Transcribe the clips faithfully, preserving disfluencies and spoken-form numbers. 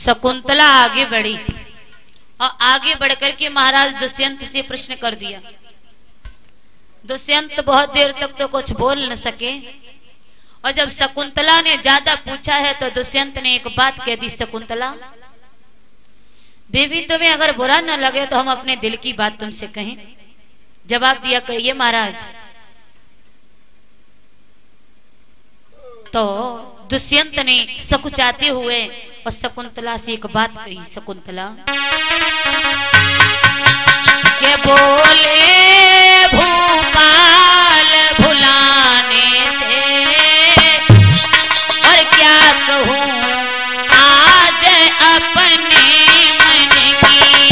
शकुंतला आगे बढ़ी और आगे बढ़कर के महाराज दुष्यंत से प्रश्न कर दिया। दुष्यंत बहुत देर तक तो कुछ बोल न सके और जब शकुंतला ने ज्यादा पूछा है तो दुष्यंत ने एक बात कह दी, शकुंतला देवी तुम्हें अगर बुरा न लगे तो हम अपने दिल की बात तुमसे कहें। जवाब दिया, कहिए महाराज। तो दुष्यंत ने सकुचाते हुए और शकुंतला से एक बात कही, शकुंतला के बोले भूपाल भुलाने से और क्या कहूँ आज अपने मन की।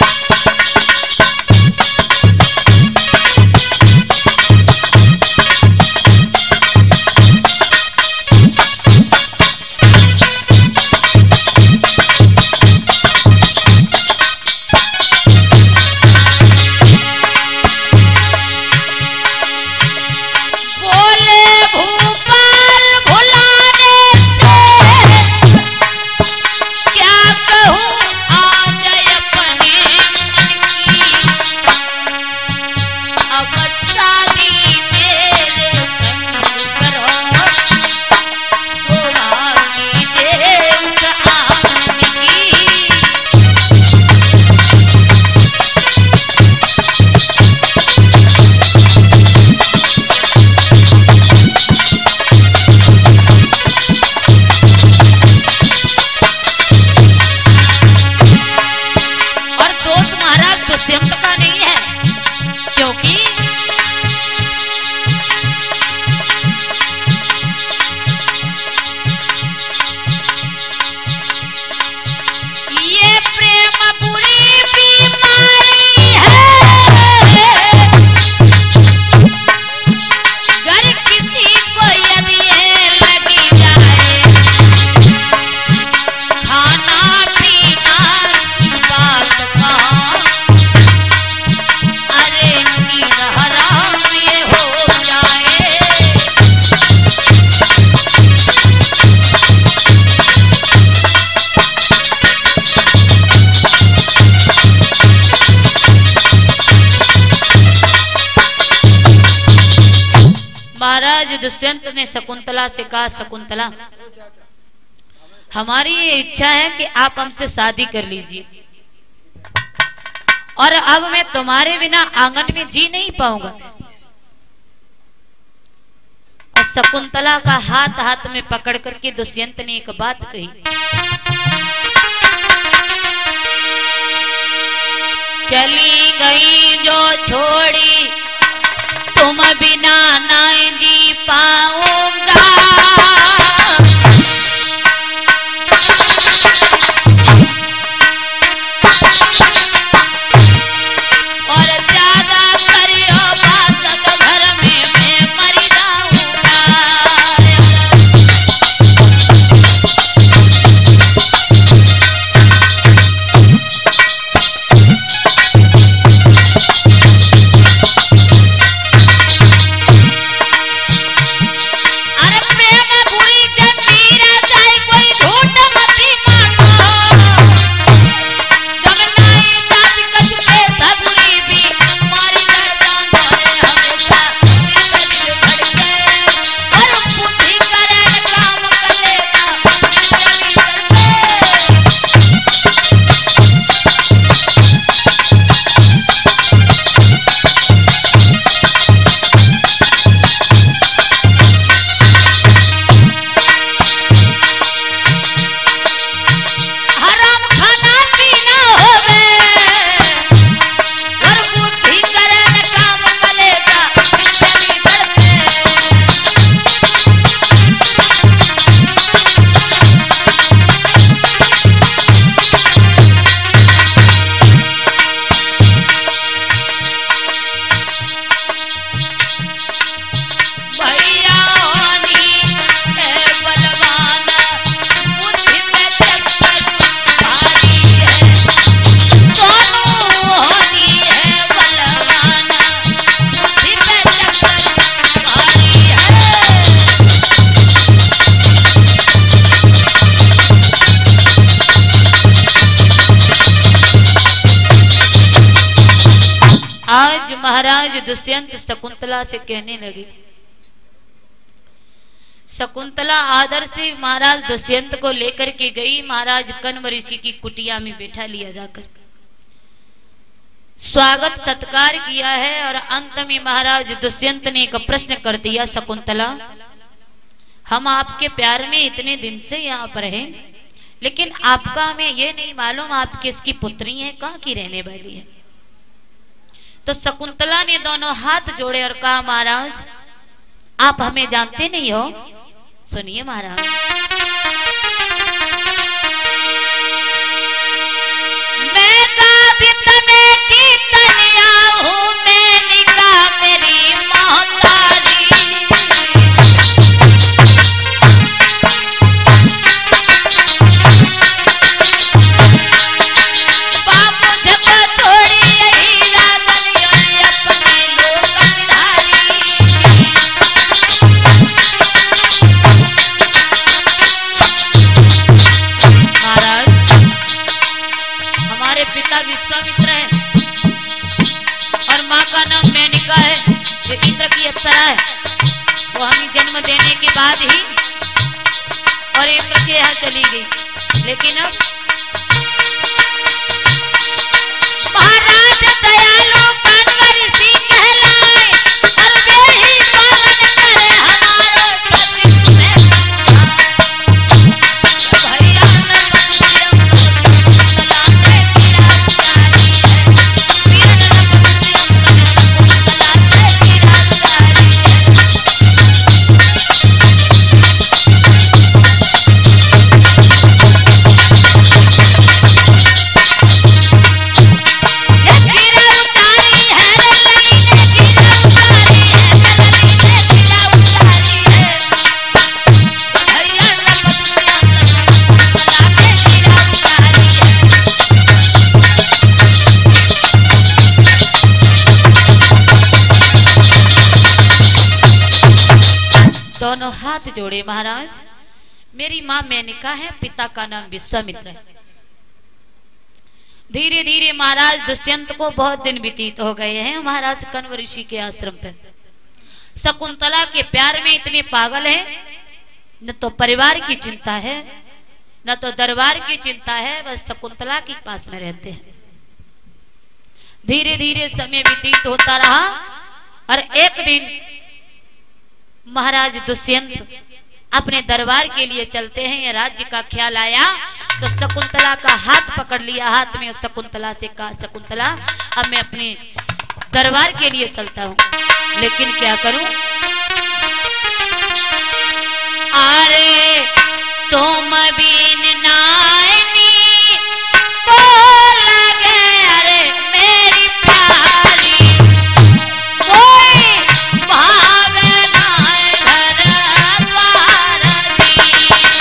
महाराज दुष्यंत ने शकुंतला से कहा, शकुंतला हमारी ये इच्छा है कि आप हमसे शादी कर लीजिए और अब मैं तुम्हारे बिना आंगन में जी नहीं पाऊंगा। और शकुंतला का हाथ हाथ में पकड़ करके दुष्यंत ने एक बात कही, चली गई जो छोड़ी तुम बिना नहीं जी पाऊंगा। और ज्यादा करियो बात तो घर में मैं मर जाऊंगा। आज महाराज दुष्यंत शकुंतला से कहने लगे। शकुंतला आदर से महाराज दुष्यंत को लेकर के गई। महाराज कण्व ऋषि की कुटिया में बैठा लिया जाकर स्वागत सत्कार किया है। और अंत में महाराज दुष्यंत ने एक प्रश्न कर दिया, शकुंतला हम आपके प्यार में इतने दिन से यहाँ पर हैं, लेकिन आपका हमें ये नहीं मालूम आप किसकी पुत्री हैं, कहाँ की रहने वाली है। तो शकुंतला ने दोनों हाथ जोड़े और कहा, महाराज आप हमें जानते नहीं हो। सुनिए महाराज, मैं गादी तने की तनिया हूँ, मैं निगाह मेरी मोहतारी, बाबू जब छोड़ी यही राजन अपने लोग पिता विश्वामित्र है और माँ का नाम मेनका है, ये इंद्र की अप्सरा है। वो हमें जन्म देने के बाद ही और इंद्र के यहाँ चली गई। लेकिन अब महाराज दयालु कण्व ऋषि कहलाए और वे ही पालन करे हमारो सत्य में भैया दोनों हाथ जोड़े, महाराज मेरी माँ मेनका है, पिता का नाम विश्वामित्र है। धीरे धीरे महाराज दुष्यंत को बहुत दिन व्यतीत हो गए हैं महाराज कण्व ऋषि के आश्रम पे। शकुंतला के प्यार में इतने पागल हैं, न तो परिवार की चिंता है न तो दरबार की चिंता है, बस शकुंतला के पास में रहते हैं। धीरे धीरे समय व्यतीत होता रहा और एक दिन महाराज दुष्यंत अपने दरबार के लिए चलते हैं। ये राज्य का ख्याल आया तो शकुंतला का हाथ पकड़ लिया, हाथ में उस शकुंतला से कहा, शकुंतला अब मैं अपने दरबार के लिए चलता हूँ, लेकिन क्या करूं? अरे तुम बिन नायनी को लगे, अरे मेरी प्यारी कोई भावे नाय घर द्वार दी।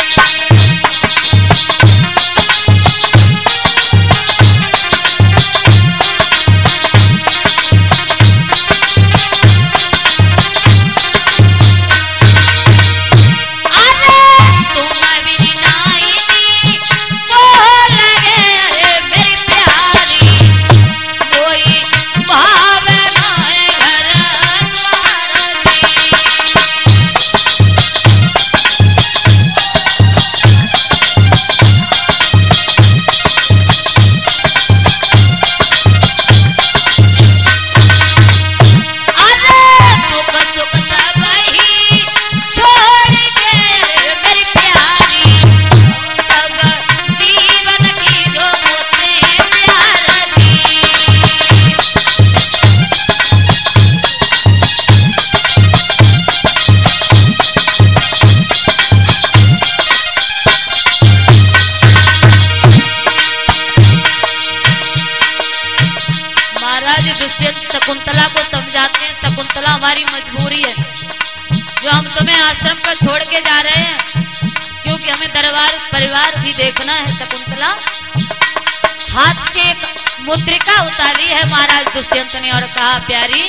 शकुंतला को समझाते हैं, शकुंतला हमारी मजबूरी है जो हम तुम्हें आश्रम पर छोड़ के जा रहे हैं, क्योंकि हमें दरबार परिवार भी देखना है। शकुंतला हाथ के एक मुद्रिका उतारी है महाराज दुष्यंत ने और कहा, प्यारी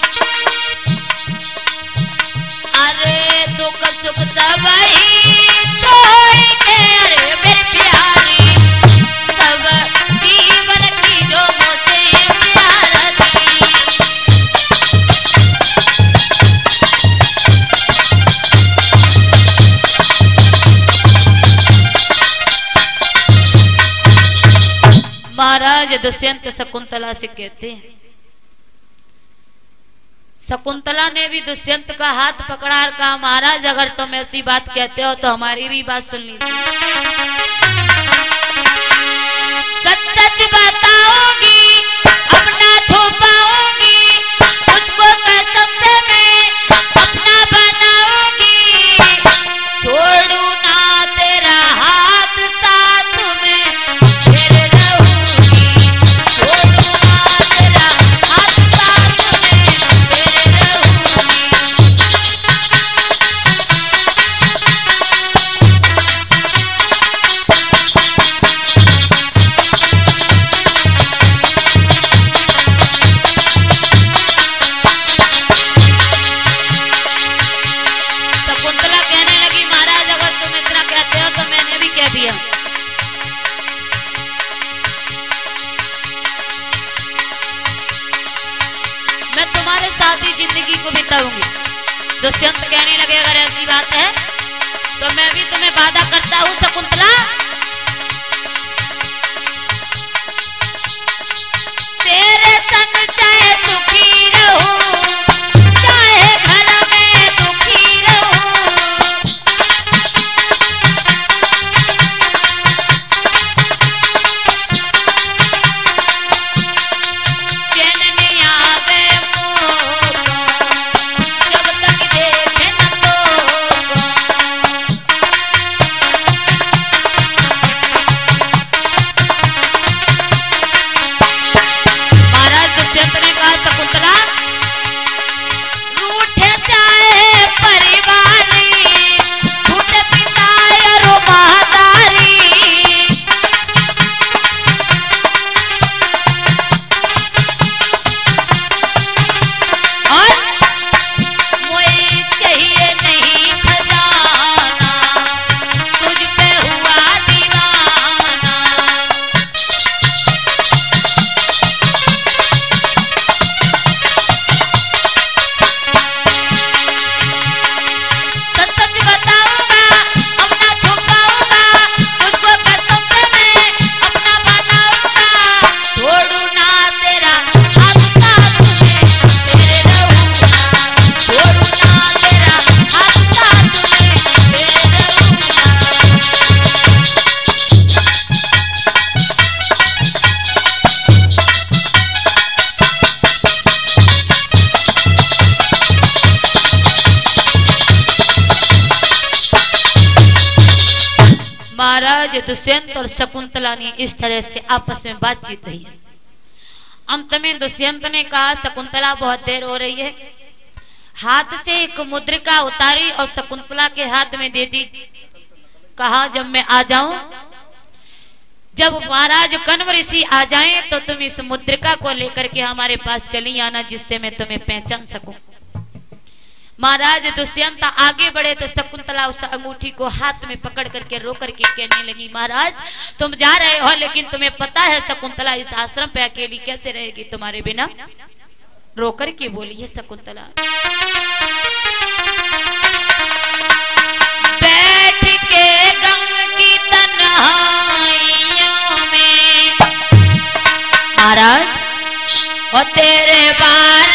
अरे दुख सुख सब ही छोड़ के, अरे मेरी प्यारी सब जीवन की जो मुझसे प्यार थी। महाराज दुष्यंत शकुंतला से कहते हैं, शकुंतला ने भी दुष्यंत का हाथ पकड़ा और कहा, महाराज अगर तुम ऐसी बात कहते हो तो हमारी भी बात सुन लीजिए। सच सच बताओगी, अपना छुपाऊंगी, उसको कसम से मैं अपना बनाऊंगी, छोड़ू ना तेरा हाथ साथ में फिर रहूंगी, छोड़ू ना तेरा हाथ साथ में फिर रहूंगी। शकुंतला कहने लगी, महाराज अगर तुम इतना कहते हो तो मैंने भी कह दिया। मैं तुम्हारे साथ ही जिंदगी को बिताऊंगी। दुष्यंत कहने लगे, अगर ऐसी बात है तो मैं भी तुम्हें वादा करता हूं शकुंतला, तेरे संग चाहे सुखी रहूं, चाहे घर में दुखी रहूं, चैन नहीं आवे मोको, जब तक देखे न तो। महाराज दुष्यंत ने कहा, शकुंतला रूठे चाहे परिवारी, छूटे पिता रो महादारी, और मोई चाहिए नहीं खजाना, तुझ पे हुआ दीवाना। सच सच बताऊंगा, अपना छुपाऊंगा, तुझको कसम से मैं अपना बनाऊंगा, छोड़ू ना तेरा हाथ साथ में फिर रहूंगा, छोड़ू ना तेरा हाथ साथ में फिर रहूंगा। महाराज दुष्यंत और शकुंतला ने इस तरह से आपस में बातचीत हुई है। अंत में दुष्यंत ने कहा, शकुंतला बहुत देर हो रही है, हाथ से एक मुद्रिका उतारी और शकुंतला के हाथ में दे दी। कहा, जब मैं आ जाऊं, जब महाराज कण्व ऋषि आ जाएं तो तुम इस मुद्रिका को लेकर के हमारे पास चली आना, जिससे मैं तुम्हें पहचान सकूं। महाराज दुष्यंत आगे बढ़े तो शकुंतला उस अंगूठी को हाथ में पकड़ करके रो करके कहने लगी, महाराज तुम जा रहे हो, लेकिन तुम्हें पता है शकुंतला इस आश्रम पे अकेली कैसे रहेगी तुम्हारे बिना? रो करके बोली है शकुंतला, बैठ के गम की तन्हाइयों में महाराज और तेरे बारे